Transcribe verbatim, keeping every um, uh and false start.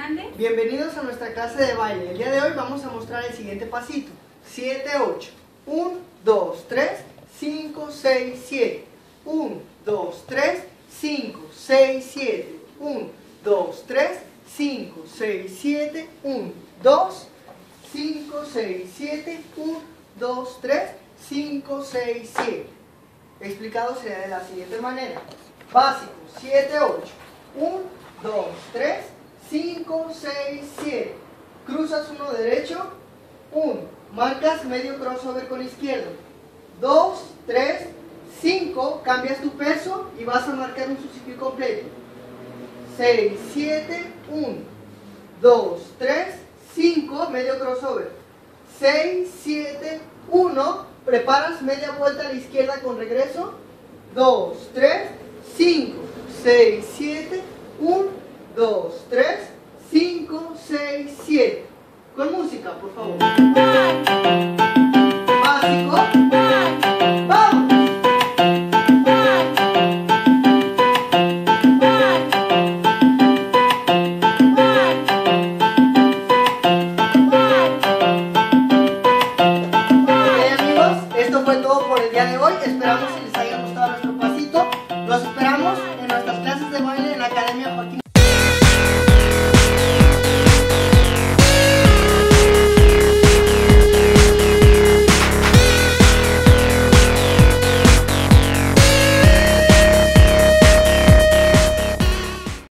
Hernández. Bienvenidos a nuestra clase de baile. El día de hoy vamos a mostrar el siguiente pasito. siete, ocho. uno, dos, tres, cinco, seis, siete. uno, dos, tres, cinco, seis, siete. uno, dos, tres, cinco, seis, siete. uno, dos, cinco, seis, siete. uno, dos, tres, cinco, seis, siete. Explicado sería de la siguiente manera. Básico, siete, ocho. uno, dos, tres, cinco, seis, siete. Cruzas uno derecho. uno. Marcas medio crossover con izquierdo. dos, tres, cinco. Cambias tu peso y vas a marcar un substituto completo. seis, siete, uno. dos, tres, cinco. Medio crossover. seis, siete, uno. Preparas media vuelta a la izquierda con regreso. dos, tres, cinco, seis, siete, uno, dos, tres, cinco, seis, siete. Con música, por favor.